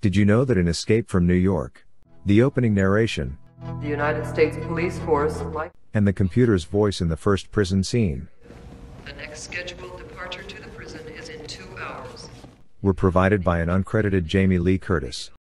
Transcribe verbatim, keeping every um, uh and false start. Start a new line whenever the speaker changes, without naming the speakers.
Did you know that in Escape from New York, the opening narration,
The United States Police Force, like
and the computer's voice in the first prison scene,
the next scheduled departure to the prison is in two hours,
were provided by an uncredited Jamie Lee Curtis?